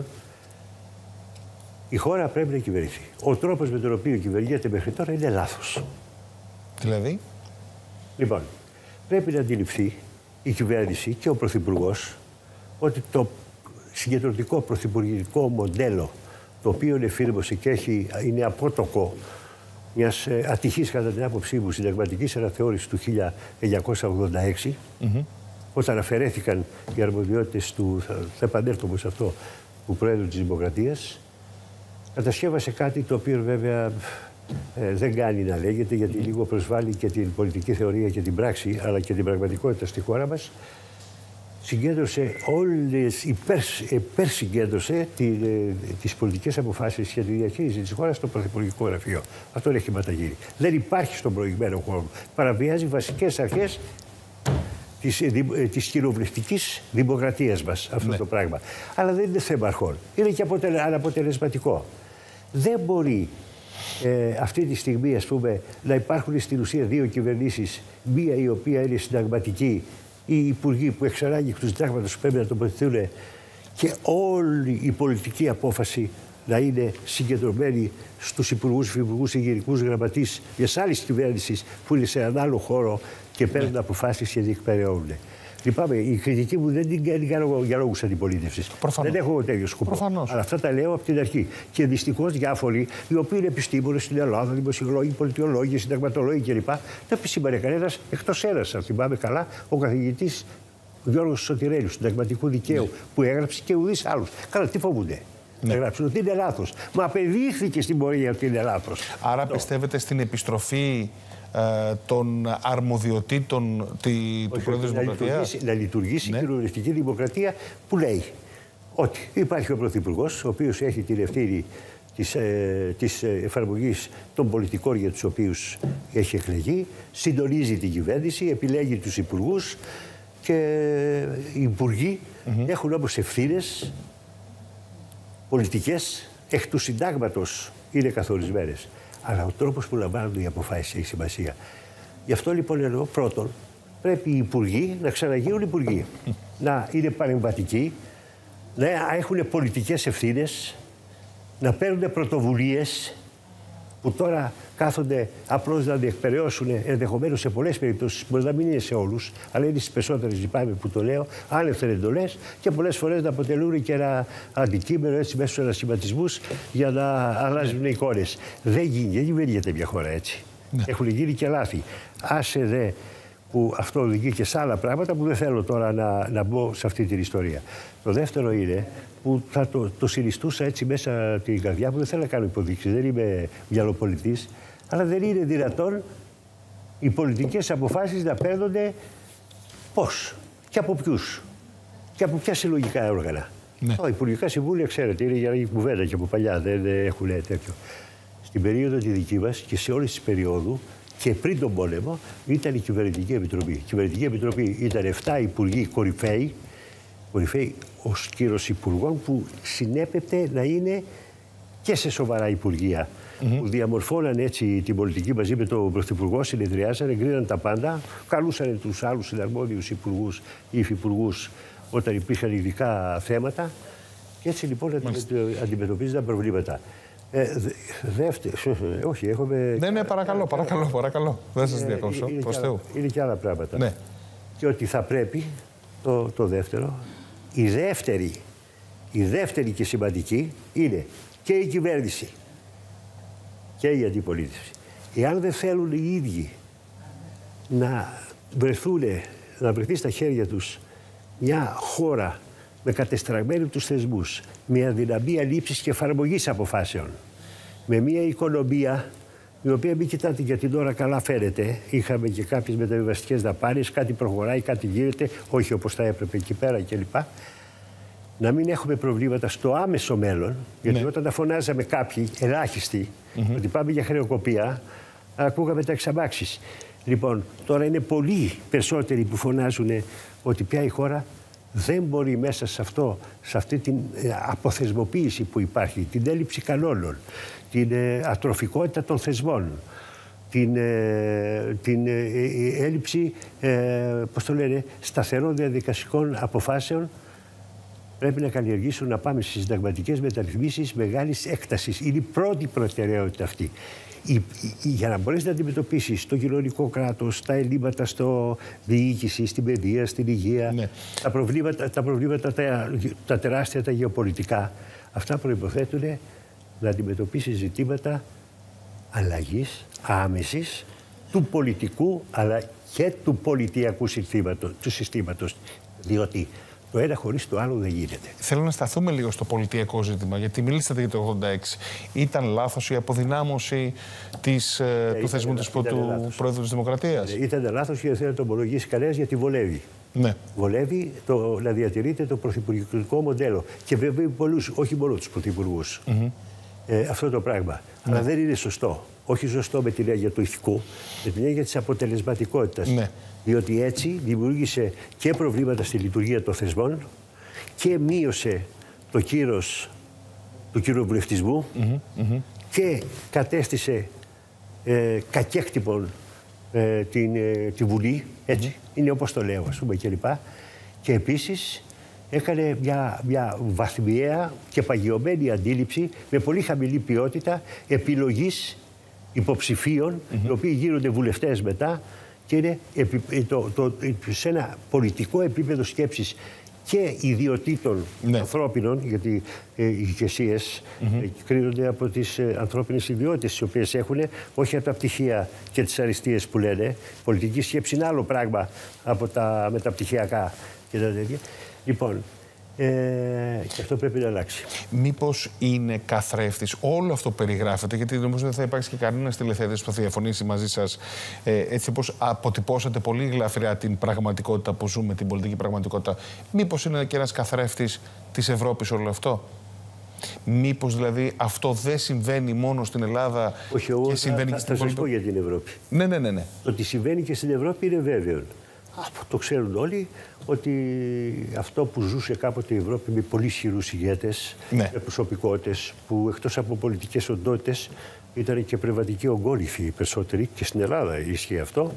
Η χώρα πρέπει να κυβερνηθεί. Ο τρόπος με τον οποίο κυβερνιέται μέχρι τώρα είναι λάθος. Δηλαδή? Λοιπόν, πρέπει να αντιληφθεί η κυβέρνηση και ο Πρωθυπουργός ότι το συγκεντρωτικό πρωθυπουργικό μοντέλο, το οποίο εφήρμοσε και έχει, είναι απότοκο μιας ατυχής, κατά την άποψή μου, συνταγματικής αναθεώρησης του χίλια εννιακόσια ογδόντα έξι, mm-hmm. όταν αφαιρέθηκαν οι αρμοδιότητες του, θα, θα επανέλθω σε αυτό, του Πρόεδρου της Δημοκρατίας, κατασκεύασε κάτι το οποίο βέβαια ε, δεν κάνει να λέγεται, γιατί λίγο προσβάλλει και την πολιτική θεωρία και την πράξη, αλλά και την πραγματικότητα στη χώρα μας. Συγκέντρωσε όλες, υπερ, υπερσυγκέντρωσε τη, ε, τις πολιτικές αποφάσεις για τη διαχείριση της χώρας στο Πρωθυπουργικό Γραφείο. Αυτό έχει μεταγύρει. Δεν υπάρχει στον προηγμένο χώρο. Παραβιάζει βασικές αρχές της, ε, της κοινοβουλευτικής δημοκρατίας μας αυτό ναι. το πράγμα. Αλλά δεν είναι θέμα αρχών. Είναι και αποτελε, αναποτελεσματικό. Δεν μπορεί ε, αυτή τη στιγμή, ας πούμε, να υπάρχουν στην ουσία δύο κυβερνήσεις, μία η οποία είναι συνταγματική, οι υπουργοί που εξ ανάγκη του συντάγματος πρέπει να τοποθετηθούν, και όλη η πολιτική απόφαση να είναι συγκεντρωμένη στους υπουργούς, υφυπουργούς ή γενικούς γραμματείς μιας άλλης κυβέρνησης που είναι σε έναν άλλο χώρο και παίρνουν ναι. αποφάσεις και διεκπεραιώνουν. Λυπάμαι, η κριτική μου δεν την κάνω για λόγους αντιπολίτευσης. Δεν έχω τέτοιο σκοπό. Προφανώς. Αλλά αυτά τα λέω από την αρχή. Και δυστυχώς διάφοροι, οι οποίοι είναι επιστήμονες στην Ελλάδα, δημοσιολόγοι, πολιτιολόγοι, συνταγματολόγοι κλπ., δεν επισήμανε κανένας εκτός ένας. Αν θυμάμαι καλά, ο καθηγητής Γιώργος Σωτηρέλιου, συνταγματικού δικαίου, ναι. που έγραψε, και ουδής άλλους. Καλά, τι φοβούνται. Ναι. Έγραψαν ότι είναι λάθος. Μα απεδείχθηκε στην πορεία ότι είναι λάθος. Άρα το. πιστεύετε στην επιστροφή ε, των αρμοδιοτήτων τη, του Πρόεδρου της Δημοκρατίας? Να λειτουργήσει ναι. η κοινοβουλευτική δημοκρατία που λέει ότι υπάρχει ο Πρωθυπουργός, ο οποίος έχει την ευθύνη της, ε, της εφαρμογής των πολιτικών για τους οποίους έχει εκλεγεί, συντονίζει την κυβέρνηση, επιλέγει τους υπουργούς, και οι υπουργοί mm-hmm. έχουν όμως ευθύνες πολιτικές, εκ του συντάγματος είναι καθορισμένες. Αλλά ο τρόπος που λαμβάνονται οι αποφάσεις έχει σημασία. Γι' αυτό λοιπόν εννοώ, πρώτον, πρέπει οι υπουργοί να ξαναγίνουν υπουργοί. Να είναι παρεμβατικοί, να έχουν πολιτικές ευθύνες, να παίρνουν πρωτοβουλίες που τώρα κάθονται απλώς να διεκπεραιώσουν, ενδεχομένως σε πολλές περιπτώσεις, μπορεί να μην είναι σε όλους, αλλά είναι στις περισσότερες, λυπάμαι που το λέω, άνευτερες εντολές, και πολλές φορές να αποτελούν και ένα αντικείμενο έτσι μέσω ανασχηματισμούς για να αλλάζουν οι εικόνες. Δεν γίνεται, δεν γίνεται μια χώρα έτσι. Ναι. Έχουν γίνει και λάθη. Άσε δε που αυτό οδηγεί και σε άλλα πράγματα που δεν θέλω τώρα να, να μπω σε αυτή την ιστορία. Το δεύτερο είναι που θα το, το συνιστούσα έτσι μέσα την καρδιά μου, δεν θέλω να κάνω υποδείξεις, δεν είμαι μυαλοπολιτής, αλλά δεν είναι δυνατόν οι πολιτικές αποφάσεις να παίρνονται πώς και από ποιους και από ποια συλλογικά όργανα. Ναι. Τα υπουργικά συμβούλια, ξέρετε, είναι για να κουβέντα και από παλιά, δεν έχουν τέτοιο. Στην περίοδο τη δική μας και σε όλες τις περιόδου και πριν τον πόλεμο ήταν η Κυβερνητική Επιτροπή. Η Κυβερνητική Επιτροπή ήταν εφτά υπουργοί κορυφαίοι, κορυφαίοι ως κύρος υπουργών, που συνέπεπτε να είναι και σε σοβαρά υπουργεία. Mm-hmm. Που διαμορφώναν έτσι την πολιτική μαζί με τον Πρωθυπουργό, συνεδριάζαν, εγκρίναν τα πάντα, καλούσαν τους άλλους συναρμόδιους υπουργούς ή υφυπουργούς όταν υπήρχαν ειδικά θέματα. Και έτσι λοιπόν αντιμετωπίζονταν προβλήματα. Ε, δεύτερο, όχι, έχουμε... Ναι, ναι, παρακαλώ, παρακαλώ, παρακαλώ. Δεν σας διακόψω, προς Θεού. Είναι και άλλα πράγματα. Ναι. Και ότι θα πρέπει, το, το δεύτερο, η δεύτερη, η δεύτερη και σημαντική είναι και η κυβέρνηση και η αντιπολίτευση. Εάν δεν θέλουν οι ίδιοι να βρεθούν, να βρεθεί στα χέρια τους μια χώρα με κατεστραμμένους τους θεσμούς, με αδυναμία λήψης και εφαρμογής αποφάσεων, με μια οικονομία η οποία μην κοιτάτε για την ώρα καλά φαίνεται, είχαμε και κάποιες μεταβιβαστικές δαπάνες, κάτι προχωράει, κάτι γίνεται, όχι όπως θα έπρεπε εκεί πέρα κλπ. Να μην έχουμε προβλήματα στο άμεσο μέλλον, γιατί ναι. όταν τα φωνάζαμε κάποιοι, ελάχιστοι, mm-hmm. ότι πάμε για χρεοκοπία, ακούγαμε τα εξαμάξεις. Λοιπόν, τώρα είναι πολλοί περισσότεροι που φωνάζουν ότι πια η χώρα δεν μπορεί μέσα σε, αυτό, σε αυτή την αποθεσμοποίηση που υπάρχει, την έλλειψη κανόνων, την ατροφικότητα των θεσμών, την, την έλλειψη πώς το λένε, σταθερών διαδικασικών αποφάσεων, πρέπει να καλλιεργήσουν να πάμε στις συνταγματικές μεταρρυθμίσεις μεγάλης έκτασης. Είναι η πρώτη προτεραιότητα αυτή. Η, η, για να μπορέσει να αντιμετωπίσει το κοινωνικό κράτος, τα ελλείμματα στο διοίκηση, στην παιδεία, στην υγεία, ναι. τα προβλήματα, τα, προβλήματα τα, τα τεράστια, τα γεωπολιτικά, αυτά προϋποθέτουν να αντιμετωπίσει ζητήματα αλλαγής άμεσης του πολιτικού αλλά και του πολιτιακού συστήματος. Του συστήματος. Διότι Το ένα χωρίς το άλλο δεν γίνεται. Θέλω να σταθούμε λίγο στο πολιτιακό ζήτημα, γιατί μιλήσατε για το ογδόντα έξι. Ήταν λάθος η αποδυνάμωση της, ε, του θεσμού της, του Πρόεδρου της Δημοκρατίας? Ήταν λάθος και δεν θέλει να το ομολογήσει κανένας, γιατί βολεύει. Ναι. Βολεύει το, να διατηρείται το πρωθυπουργικό μοντέλο. Και βέβαια πολλούς, όχι μόνο τους πρωθυπουργούς. Mm-hmm. ε, αυτό το πράγμα. Ναι. Αλλά δεν είναι σωστό. Όχι σωστό με την έννοια του ηθικού, με την έννοια της αποτελεσματικότητας. Ναι. Διότι έτσι δημιούργησε και προβλήματα στη λειτουργία των θεσμών και μείωσε το κύρος του κοινοβουλευτισμού mm-hmm. Mm-hmm. και κατέστησε ε, κακέκτυπον ε, την, ε, τη Βουλή, έτσι, mm-hmm. είναι όπως το λέω, ας πούμε, και λοιπά. Και επίσης έκανε μια, μια βαθμιαία και παγιωμένη αντίληψη με πολύ χαμηλή ποιότητα επιλογής υποψηφίων, mm-hmm. οι οποίοι γίνονται βουλευτές μετά και είναι το, το, το, σε ένα πολιτικό επίπεδο σκέψης και ιδιωτήτων ναι. ανθρώπινων, γιατί ε, οι ηγεσίες mm-hmm. ε, κρίνονται από τις ε, ανθρώπινες ιδιότητες τις οποίες έχουν, όχι από τα πτυχία και τις αριστείες που λένε. Πολιτική σκέψη είναι άλλο πράγμα από τα μεταπτυχιακά και τα τέτοια. Λοιπόν, Ε, και αυτό πρέπει να αλλάξει. Μήπως είναι καθρέφτης όλο αυτό που περιγράφεται, γιατί νομίζω δεν θα υπάρξει και κανένας τηλεθεατής που θα διαφωνήσει μαζί σας, ε, έτσι όπως αποτυπώσατε πολύ γλαφυρά την πραγματικότητα που ζούμε, την πολιτική πραγματικότητα. Μήπως είναι και ένας καθρέφτης της Ευρώπης όλο αυτό? Μήπως δηλαδή αυτό δεν συμβαίνει μόνο στην Ελλάδα? Όχι, εγώ και συμβαίνει θα, και στην θα σας πω για την Ευρώπη. Ναι, ναι, ναι, ναι. Το ότι συμβαίνει και στην Ευρώπη είναι βέβαιο. Το ξέρουν όλοι ότι αυτό που ζούσε κάποτε η Ευρώπη με πολύ ισχυρούς ηγέτες, ναι. με προσωπικότητες που εκτός από πολιτικές οντότητες ήταν και πνευματικοί ογκόλυφοι οι περισσότεροι, και στην Ελλάδα ισχύει αυτό.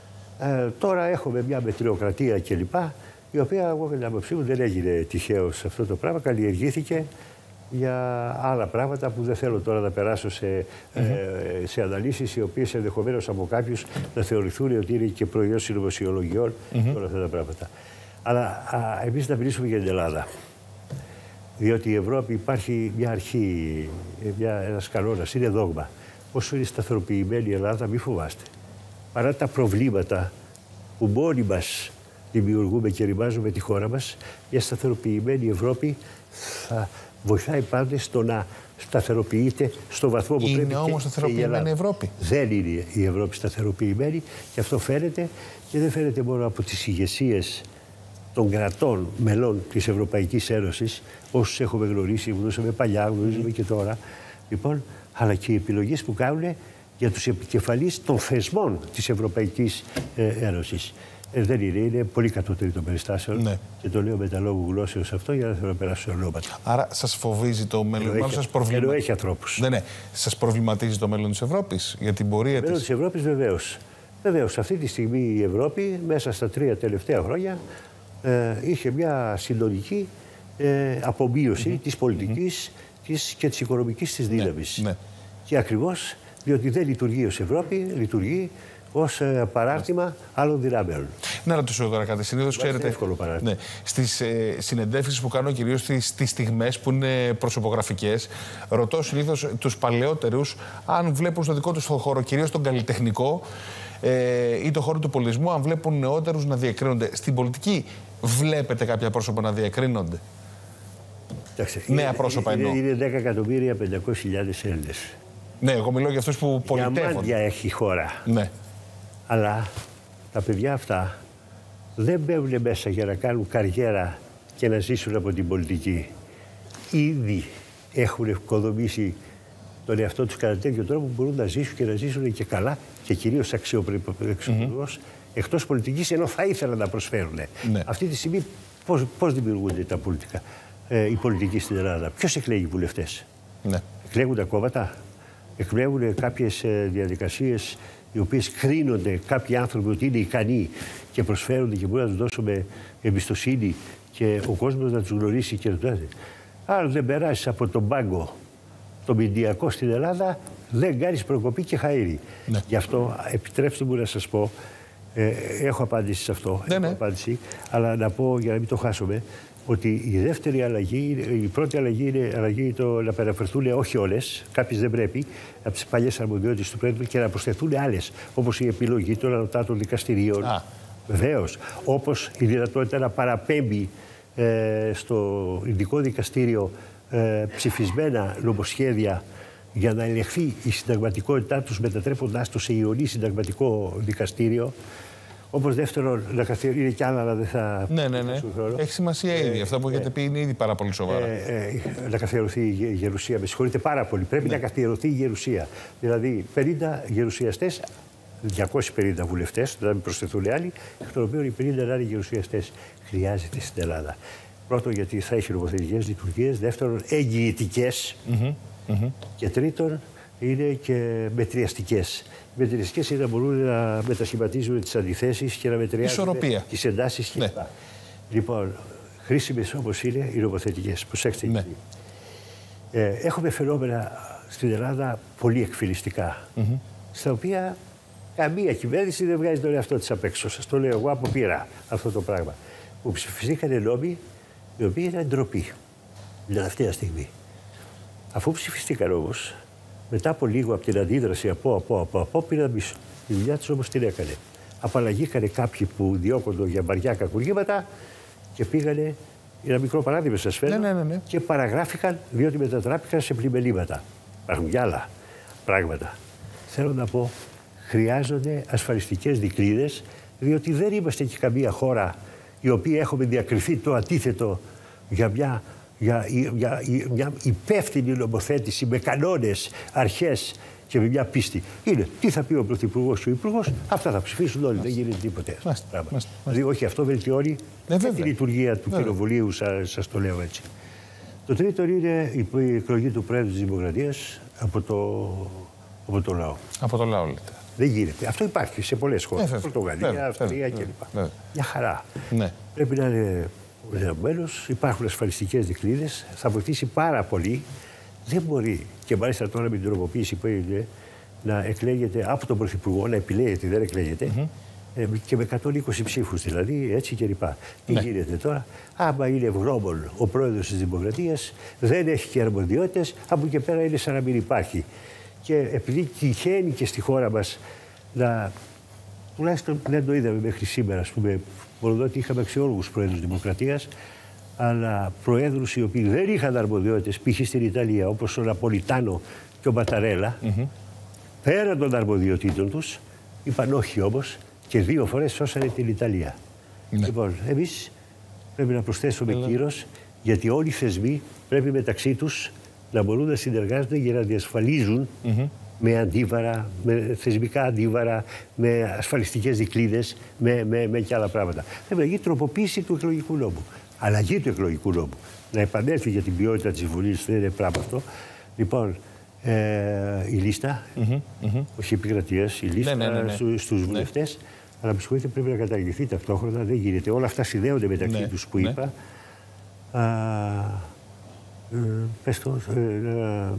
Ε, τώρα έχουμε μια μετριοκρατία κλπ. Η οποία, εγώ με την άποψή μου, δεν έγινε τυχαίως αυτό το πράγμα, καλλιεργήθηκε για άλλα πράγματα που δεν θέλω τώρα να περάσω σε, mm-hmm. ε, σε αναλύσεις, οι οποίες ενδεχομένως από κάποιους να θεωρηθούν ότι είναι και προϊόν συνωμοσιολογιών mm-hmm. και όλα αυτά τα πράγματα. Αλλά α, εμείς να μιλήσουμε για την Ελλάδα. Διότι η Ευρώπη υπάρχει μια αρχή, μια, ένας κανόνας, είναι δόγμα. Όσο είναι σταθεροποιημένη η Ελλάδα, μη φοβάστε. Παρά τα προβλήματα που μόνοι μας δημιουργούμε και ρημάζουμε τη χώρα μας, μια σταθεροποιημένη Ευρώπη θα βοηθάει πάντες στο να σταθεροποιείται στο βαθμό που είναι πρέπει. Είναι όμως σταθεροποιημένη η Ευρώπη. Δεν είναι η Ευρώπη σταθεροποιημένη, και αυτό φαίνεται, και δεν φαίνεται μόνο από τις ηγεσίες των κρατών μελών της Ευρωπαϊκής Ένωσης, όσους έχουμε γνωρίσει, γνωρίσαμε παλιά, γνωρίζουμε mm. και τώρα, λοιπόν, αλλά και οι επιλογές που κάνουν για τους επικεφαλείς των θεσμών της Ευρωπαϊκής ε, Ένωσης. Ε, δεν είναι, είναι πολύ κατώτερη των περιστάσεων. Ναι. Και το λέω με τα λόγου γλώσσεως αυτό για να θέλω να περάσω ονόματα. Άρα σας φοβίζει το μέλλον? Ενώ έχει, προβλημα... έχει ανθρώπους. Ναι, ναι. Σας προβληματίζει το μέλλον της Ευρώπης για την πορεία της? Το μέλλον της Ευρώπης βεβαίως. Βεβαίως. Αυτή τη στιγμή η Ευρώπη μέσα στα τρία τελευταία χρόνια ε, είχε μια συντονική ε, απομείωση mm-hmm. της πολιτικής mm-hmm. της και της οικονομικής της δύναμης. Ναι, ναι. Και ακριβώς διότι δεν λειτουργεί ως Ευρώπη, λειτουργεί ως ε, παράρτημα άλλων δυνάμεων. Να ρωτήσω τώρα κάτι. Συνήθως ξέρετε. Εύκολο παράρτημα. Ναι, στις ε, συνεντεύξεις που κάνω, κυρίως στις, στις στιγμές που είναι προσωπογραφικές, ρωτώ συνήθως τους παλαιότερους αν βλέπουν στο δικό τους χώρο, κυρίως τον καλλιτεχνικό ε, ή το χώρο του πολιτισμού, αν βλέπουν νεότερους να διακρίνονται. Στην πολιτική βλέπετε κάποια πρόσωπα να διακρίνονται? Κοιτάξτε, νέα είναι, πρόσωπα είναι, εννοώ. Είναι δέκα εκατομμύρια πεντακόσιες χιλιάδες Έλληνες. Ναι, εγώ μιλώ για αυτούς που πολιτεύονται. Διαμάντια έχει η χώρα. Ναι. Αλλά τα παιδιά αυτά δεν μπαίνουν μέσα για να κάνουν καριέρα και να ζήσουν από την πολιτική. Ήδη έχουν οικοδομήσει τον εαυτό τους κατά τέτοιο τρόπο που μπορούν να ζήσουν και να ζήσουν και καλά και κυρίως αξιοπρεπώς mm-hmm. εκτός πολιτικής, ενώ θα ήθελαν να προσφέρουν. Ναι. Αυτή τη στιγμή πώς, πώς δημιουργούνται τα πολιτικά, ε, οι πολιτικοί στην Ελλάδα? Ποιος εκλέγει βουλευτές? Ναι. Εκλέγουν τα κόμματα? Εκλέγουν κάποιες ε, διαδικασίες οι οποίες κρίνονται κάποιοι άνθρωποι ότι είναι ικανοί και προσφέρονται και μπορούν να τους δώσουμε εμπιστοσύνη και ο κόσμος να τους γνωρίσει και να τους δώσει. Αν δεν περάσεις από τον πάγκο το μηντιακό στην Ελλάδα, δεν κάνεις προκοπή και χαΐρι. Ναι. Γι' αυτό επιτρέψτε μου να σας πω, ε, έχω απάντηση σε αυτό, ναι, έχω ναι. απάντηση, αλλά να πω για να μην το χάσουμε, ότι η δεύτερη αλλαγή, η πρώτη αλλαγή είναι αλλαγή το να περαφερθούν όχι όλες, κάποιες δεν πρέπει, από τις παλιές αρμοδιότητες του πρέπει και να προσθεθούν άλλες, όπως η επιλογή των ανωτάτων δικαστηρίων. Βεβαίως, όπως η δυνατότητα να παραπέμπει ε, στο Ειδικό Δικαστήριο ε, ψηφισμένα νομοσχέδια για να ελεγχθεί η συνταγματικότητά τους, μετατρέποντάς τους σε ιονή συνταγματικό δικαστήριο. Όπως δεύτερον, να καθιερωθεί, είναι κι άλλα, αλλά δεν θα. Ναι, ναι, ναι. Έχει σημασία ήδη. Ε, Αυτά που έχετε ε, πει είναι ήδη πάρα πολύ σοβαρά. Ε, ε, να καθιερωθεί η γερουσία. Με συγχωρείτε πάρα πολύ. Πρέπει ναι. να καθιερωθεί η γερουσία. Δηλαδή, πενήντα γερουσιαστές, διακόσιοι πενήντα βουλευτές, δεν προσθεθούν άλλοι, εκ των οποίων οι πενήντα να είναι γερουσιαστές. Χρειάζεται στην Ελλάδα. Πρώτον, γιατί θα έχει νομοθετικές λειτουργίες. Δεύτερον, εγγυητικές. Mm-hmm. Mm-hmm. Και τρίτον, είναι και μετριαστικές. Οι μετριαστικές είναι να μπορούν να μετασχηματίζουν τις αντιθέσεις και να μετριάζουν τις εντάσεις κλπ. Ναι. Λοιπόν, χρήσιμες όπως είναι οι νομοθετικές. Προσέξτε. Ναι. Ε, έχουμε φαινόμενα στην Ελλάδα πολύ εκφυλιστικά, mm-hmm. στα οποία καμία κυβέρνηση δεν βγάζει τον εαυτό της απ' έξω. Σας το λέω εγώ από πείρα αυτό το πράγμα. Που ψηφιστήκαν νόμοι οι οποίοι ήταν ντροπή την τελευταία στιγμή. Αφού ψηφιστήκαν όμως, μετά από λίγο από την αντίδραση από, από, από, από πήραν πίσω. Η δουλειά τους όμως την έκανε. Απαλλαγήκανε κάποιοι που διώκονται για βαριά κακουργήματα και πήγανε, ένα μικρό παράδειγμα σας φέρνω, ναι, ναι, ναι. και παραγράφηκαν διότι μετατράπηκαν σε πλημελήματα. Υπάρχουν και άλλα πράγματα. Θέλω να πω, χρειάζονται ασφαλιστικές δικλείδες, διότι δεν είμαστε και καμία χώρα η οποία έχουμε διακριθεί το αντίθετο για μια. Για, για, για μια υπεύθυνη νομοθέτηση με κανόνες, αρχές και με μια πίστη. Είναι τι θα πει ο Πρωθυπουργός και ο Υπουργός, αυτά θα ψηφίσουν όλοι, δεν γίνεται τίποτε. Μάστε, μάστε, δηλαδή, όχι, αυτό βελτιώνει ναι, τη λειτουργία του Κοινοβουλίου, σας, σας το λέω έτσι. Το τρίτο είναι η εκλογή του Πρόεδρου της Δημοκρατίας από το, από το λαό. Από το λαό, λέτε. Δεν γίνεται. Αυτό υπάρχει σε πολλές χώρες. Ναι, Πορτογαλία, Αυστρία κλπ. Μια χαρά. Ναι. Πρέπει να είναι. Επομένως, υπάρχουν ασφαλιστικές δικλείδες, θα βοηθήσει πάρα πολύ. Δεν μπορεί, και μάλιστα τώρα με την τροποποίηση που έγινε, να εκλέγεται από τον Πρωθυπουργό, να επιλέγεται, δεν εκλέγεται, mm-hmm. ε, και με εκατόν είκοσι ψήφους δηλαδή, έτσι κλπ. Τι ναι. γίνεται τώρα, άμα είναι ευγνώμων ο πρόεδρος της Δημοκρατίας, δεν έχει και αρμοδιότητες, από εκεί και πέρα είναι σαν να μην υπάρχει. Και επειδή τυχαίνει και στη χώρα μας να. Τουλάχιστον δεν το είδαμε μέχρι σήμερα, ας πούμε, μόνο ότι είχαμε αξιόλογους πρόεδρους Δημοκρατίας, αλλά προέδρους οι οποίοι δεν είχαν αρμοδιότητες, π.χ. στην Ιταλία, όπως ο Ναπολιτάνο και ο Ματαρέλα, mm-hmm. πέραν των αρμοδιοτήτων τους, είπαν όχι όμως και δύο φορές σώσανε την Ιταλία. Mm-hmm. Λοιπόν, εμείς πρέπει να προσθέσουμε mm-hmm. κύρος, γιατί όλοι οι θεσμοί πρέπει μεταξύ τους να μπορούν να συνεργάζονται για να διασφαλίζουν mm-hmm. με αντίβαρα, με θεσμικά αντίβαρα, με ασφαλιστικές δικλείδες, με, με, με και άλλα πράγματα. Πρέπει να γίνει τροποποίηση του εκλογικού νόμου. Αλλαγή του εκλογικού νόμου. Να επανέλθει για την ποιότητα της Βουλής, δεν είναι πράγμα αυτό. Λοιπόν, ε, η λίστα, mm-hmm, mm-hmm. όχι επικρατείας, η λίστα ναι, ναι, ναι, ναι. στους βουλευτές, ναι. αλλά με συγχωρείτε πρέπει να καταργηθεί ταυτόχρονα, δεν γίνεται. Όλα αυτά συνδέονται μεταξύ ναι, τους που ναι. είπα. Α, ε, πες το, ε,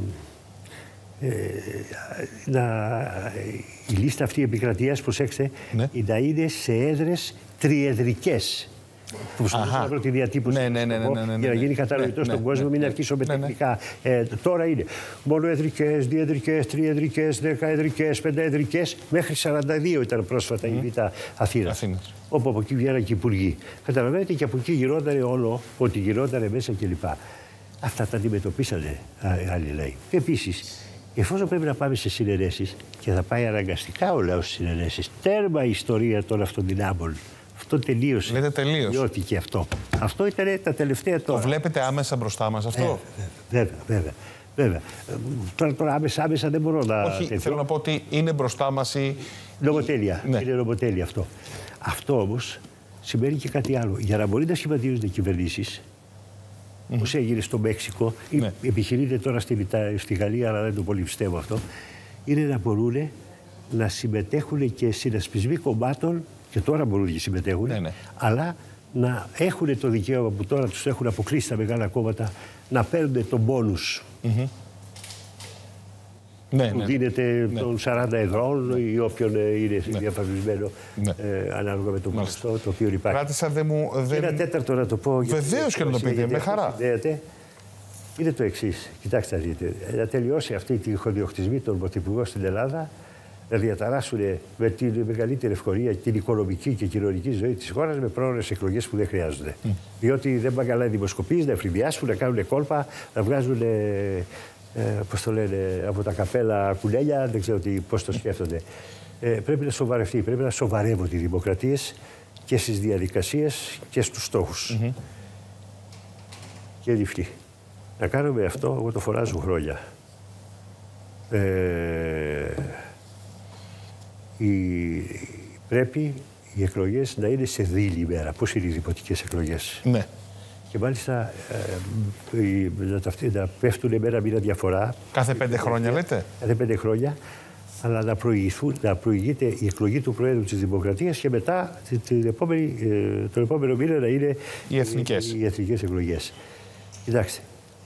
ε, να, η λίστα αυτή επικρατείας, προσέξτε, ναι. να είναι σε έδρες τριεδρικές. Που χρησιμοποιούν πρώτη διατύπωση ναι, ναι, ναι, ναι, ναι, ναι, για να γίνει κατανοητό ναι, στον ναι, κόσμο, ναι, μην αρχίσω με τεχνικά. Ναι, ναι. Ε, τώρα είναι μονοεδρικές, διεδρικές, τριεδρικές, δεκαεδρικές, πενταεδρικές, μέχρι σαράντα δύο ήταν πρόσφατα mm. η Β' Αθήνας. Όπου από εκεί βγαίναν και υπουργοί. Καταλαβαίνετε, και από εκεί γινόταν όλο, ότι γινόταν μέσα κλπ. Αυτά τα αντιμετωπίσανε άλλοι λαοί. Επίσης, εφόσον πρέπει να πάμε σε συνενέσεις και θα πάει αναγκαστικά ο λαός στις συνενέσεις, τέρμα η ιστορία των αυτοδυνάμων. Αυτό τελείωσε. Λέτε τελείωσε. Διότι αυτό. Αυτό ήταν τα τελευταία τώρα. Το βλέπετε άμεσα μπροστά μας αυτό. Ε, βέβαια, βέβαια, βέβαια. Τώρα, τώρα άμεσα, άμεσα δεν μπορώ να. Όχι, θέλω να πω ότι είναι μπροστά μας η. Νομοτέλεια. Ναι. Είναι νομοτέλεια αυτό. Αυτό όμως σημαίνει και κάτι άλλο. Για να μπορεί να σχηματίζονται κυβερνήσεις, mm. όπως έγινε στο Μέξικο, ναι. επιχειρείται τώρα στη, στη Γαλλία, αλλά δεν το πολύ πιστεύω αυτό, είναι να μπορούν να συμμετέχουν και συνασπισμοί κομμάτων. Και τώρα μπορούν να συμμετέχουν, ναι, ναι. αλλά να έχουν το δικαίωμα που τώρα τους έχουν αποκλείσει τα μεγάλα κόμματα να παίρνουν τον πόνους mm-hmm. ναι, που ναι, δίνεται ναι. των σαράντα εδρών ή όποιον είναι ναι. διαφασισμένο ναι. ε, ανάλογα με το ποσοστό το οποίο υπάρχει. Κράτησα, δε μου, δε... Ένα τέταρτο να το πω. Βεβαίως και να το πείτε, με χαρά. Συνδέεται, είναι το εξής. Κοιτάξτε να δείτε. Να τελειώσει αυτή τη χωδιοκτισμή των πρωθυπουργών στην Ελλάδα, να διαταράσσουν με την μεγαλύτερη ευκολία την οικονομική και κοινωνική ζωή της χώρας με πρόορες εκλογές που δεν χρειάζονται. Mm. Διότι δεν πάνε καλά οι δημοσκοπήσεις, να εφηδιάσουν, να κάνουν κόλπα, να βγάζουν ε, πώς το λένε, από τα καπέλα κουνέλια, δεν ξέρω πώς το σκέφτονται. Ε, πρέπει να σοβαρευτεί, πρέπει να σοβαρεύονται οι δημοκρατίες και στις διαδικασίες και στους στόχους. Mm-hmm. Και νυφτή. Να κάνουμε αυτό, εγώ το φωνάζω χρόνια. Ε, η, πρέπει οι εκλογές να είναι σε δίλη ημέρα. Πώς είναι οι δημοτικές εκλογές. Ναι. Και μάλιστα ε, να, να πέφτουν με ένα μήνα διαφορά. Κάθε πέντε χρόνια λέτε. Κάθε πέντε χρόνια. Αλλά να, να προηγείται η εκλογή του Προέδρου της Δημοκρατίας και μετά την επόμενη, ε, τον επόμενο μήνα να είναι οι εθνικές, οι, οι εθνικές εκλογές. Κοιτάξτε.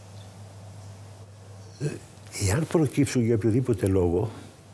Εάν προκύψουν για οποιοδήποτε λόγο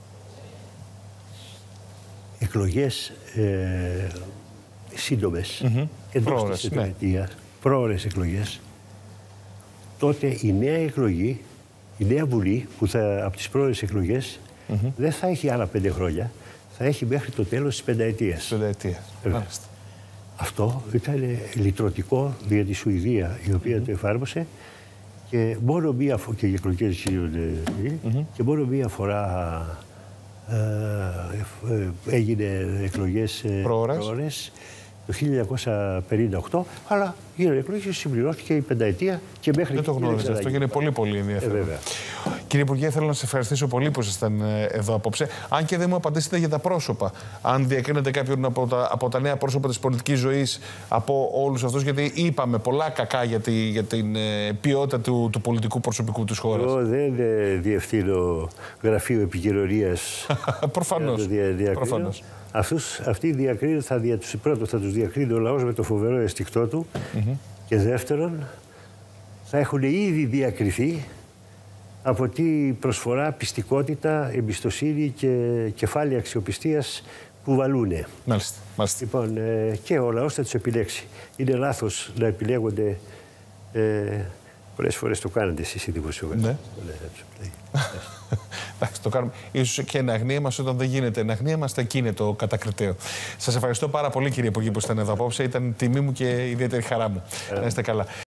εκλογές ε, σύντομες, mm-hmm. εντός της εταιρετίας, ναι. πρόορες εκλογές, τότε η νέα εκλογή, η νέα Βουλή που θα, από τις πρόορες εκλογές mm-hmm. δεν θα έχει άλλα πέντε χρόνια, θα έχει μέχρι το τέλος της πενταετίας. Πενταετία. Αυτό ήταν λυτρωτικό για τη Σουηδία, η οποία mm-hmm. το εφάρμοσε. Και μόνο μία φορά, και οι εκλογές mm-hmm. και μόνο μία φορά ε, ε, έγινε εκλογές πρόορες το χίλια εννιακόσια πενήντα οκτώ, αλλά γίνανε εκλογές, συμπληρώθηκε η πενταετία και μέχρι... Δεν το γνώριζα αυτό και είναι πολύ πολύ ενδιαφέρον. Ε, Κύριε Υπουργέ, θέλω να σας ευχαριστήσω πολύ που ήσασταν εδώ απόψε. Αν και δεν μου απαντήσετε για τα πρόσωπα. Αν διακρίνετε κάποιον από τα, από τα νέα πρόσωπα της πολιτικής ζωής, από όλους αυτούς, γιατί είπαμε πολλά κακά για, τη, για την ε, ποιότητα του, του πολιτικού προσωπικού της χώρας. Εγώ δεν ε, διευθύνω γραφείο επικοινωνίας. Προφανώς. Δια, Προφανώς. Αυτούς, αυτοί διακρίνουν, θα, δια, πρώτο θα τους διακρίνει ο λαός με το φοβερό αισθηκτό του mm-hmm. και δεύτερον θα έχουν ήδη διακριθεί από τη προσφορά, πιστικότητα, εμπιστοσύνη και κεφάλαια αξιοπιστίας που βαλούνε. Μάλιστα. Μάλιστα. Λοιπόν, ε, και ο λαός θα τους επιλέξει. Είναι λάθος να επιλέγονται, ε, πολλές φορές το κάνετε εσείς οι δημοσιογράφοι. Ναι. Εντάξει, το κάνουμε. Ίσως και εν αγνία μας όταν δεν γίνεται εν αγνία μας, εκεί είναι το κατακριτέο. Σας ευχαριστώ πάρα πολύ, κύριε Υπουργέ, που ήσταν εδώ απόψε. Ήταν τιμή μου και ιδιαίτερη χαρά μου. Ε. Να είστε καλά.